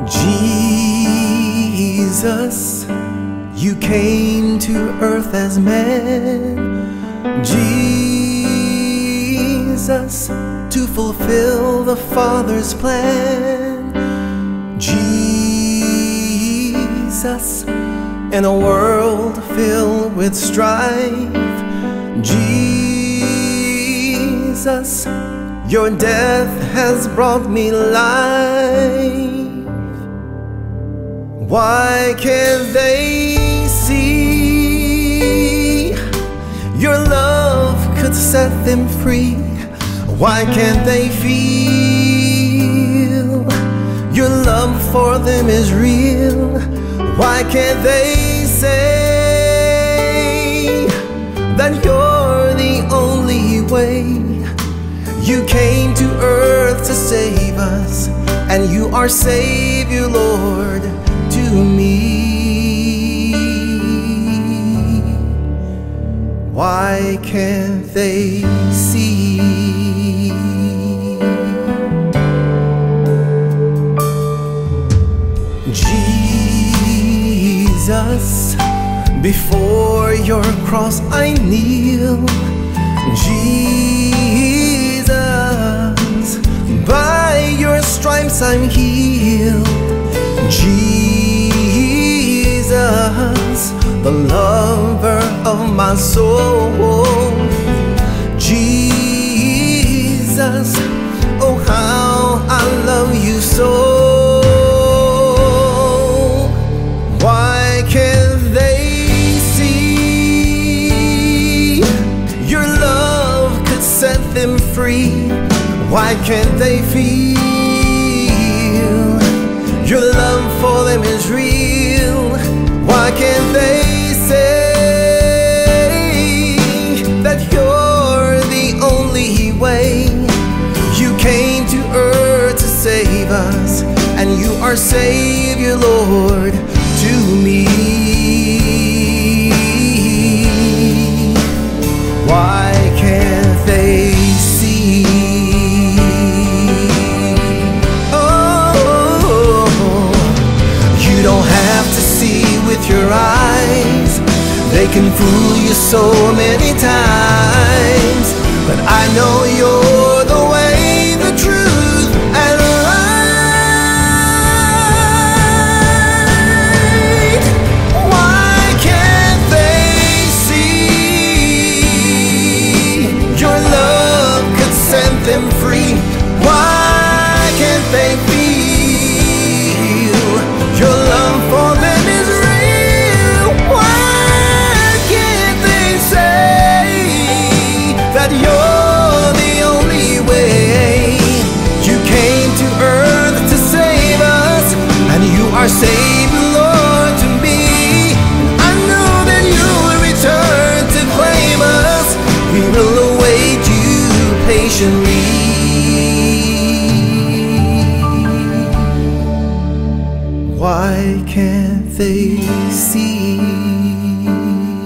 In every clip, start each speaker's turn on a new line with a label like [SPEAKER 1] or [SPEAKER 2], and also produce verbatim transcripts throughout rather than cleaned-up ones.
[SPEAKER 1] Jesus, you came to earth as man. Jesus, to fulfill the Father's plan. Jesus, in a world filled with strife. Jesus, your death has brought me life. Why can't they see your love could set them free? Why can't they feel your love for them is real? Why can't they say that you're the only way? You came to earth to save us, and you are Savior, Lord, to me. Why can't they see? Jesus, before your cross I kneel. Jesus, by your stripes I'm healed. Jesus, the lover of my soul. Jesus, oh how I love you so. Why can't they see your love could set them free? Why can't they feel your love for them is real? Why can't they say that you're the only way? You came to earth to save us, and you are Savior, Lord, to me. Why can't they see? Oh, you don't have to see with your eyes. They can fool you so many times, but I know you're the way, the truth, and the light. Why can't they see your love could set them free? Why can't they feel your love for them is real? Why can't they say that you're the only way? You came to earth to save us, and you are Savior, Lord, to me. I know that you will return to claim us. We will await you patiently. Why can't they see?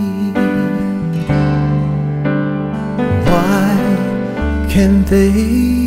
[SPEAKER 1] Why can't they